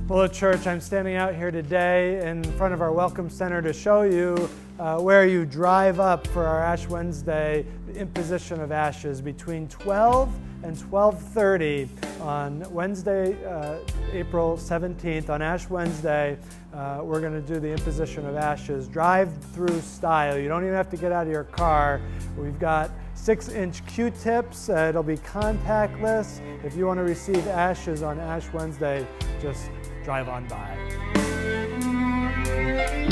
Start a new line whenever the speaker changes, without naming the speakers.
Hello church, I'm standing out here today in front of our Welcome Center to show you where you drive up for our Ash Wednesday imposition of ashes between 12 and 12:30 on Wednesday, April 17th. On Ash Wednesday, we're going to do the imposition of ashes drive-through style. You don't even have to get out of your car. We've got 6-inch Q-tips. It'll be contactless. If you want to receive ashes on Ash Wednesday, just drive on by.